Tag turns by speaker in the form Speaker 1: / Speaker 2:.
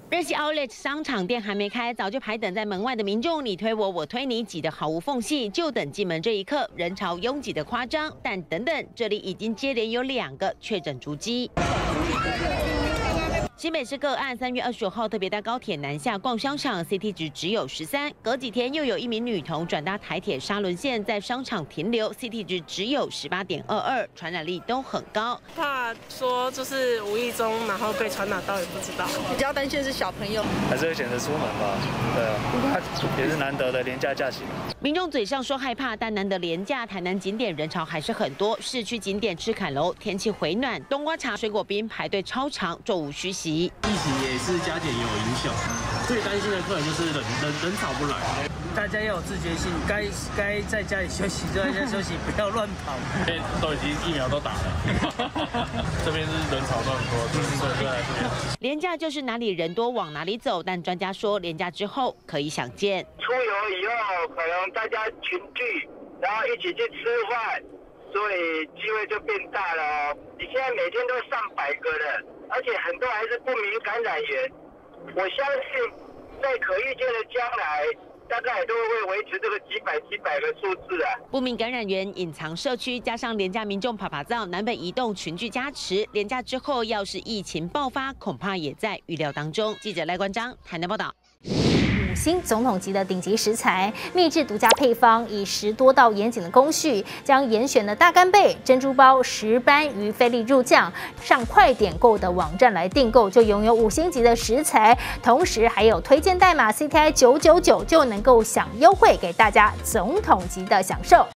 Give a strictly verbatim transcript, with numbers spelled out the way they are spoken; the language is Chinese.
Speaker 1: 热西 Outlet 商场店还没开，早就排等在门外的民众，你推我，我推你，挤得毫无缝隙。就等进门这一刻，人潮拥挤的夸张。但等等，这里已经接连有两个确诊足迹。 新北市个案，三月二十九号特别搭高铁南下逛商场 ，C T 值只有十三。隔几天又有一名女童转搭台铁沙仑线，在商场停留 ，C T 值只有十八点二二，传染力都很高。
Speaker 2: 怕说就是无意中然后被传染到也不知道，
Speaker 3: 比较担心的是小朋友，
Speaker 4: 还是会选择出门吧。对啊，也是难得的连假假期。
Speaker 1: 民众嘴上说害怕，但难得连假，台南景点人潮还是很多。市区景点吃砍楼，天气回暖，冬瓜茶、水果冰排队超长，座无虚席。
Speaker 5: 疫情也是加减有影响，最担心的客人就是人人人潮不来。
Speaker 6: 大家要有自觉性，该该在家里休息就在家休息，不要乱跑。
Speaker 5: 因为都已经疫苗都打了，这边是人潮都很多，就是所以就来这边。
Speaker 1: 连假就是哪里人多往哪里走，但专家说连假之后可以想见。
Speaker 7: 出游以后可能大家群聚，然后一起去吃饭，所以机会就变大了哦。你现在每天都上百个人。 而且很多还是不明感染源，我相信在可预见的将来，大概都会维持这个几百几百个数字啊。
Speaker 1: 不明感染源隐藏社区，加上廉价民众爬爬灶，南北移动群聚加持，廉价之后要是疫情爆发，恐怕也在预料当中。记者赖冠章台南报道。
Speaker 8: 五星总统级的顶级食材，秘制独家配方，以十多道严谨的工序，将严选的大干贝、珍珠鲍、石斑鱼菲力入酱，上快点购的网站来订购，就拥有五星级的食材，同时还有推荐代码 C T I 九九九就能够享优惠，给大家总统级的享受。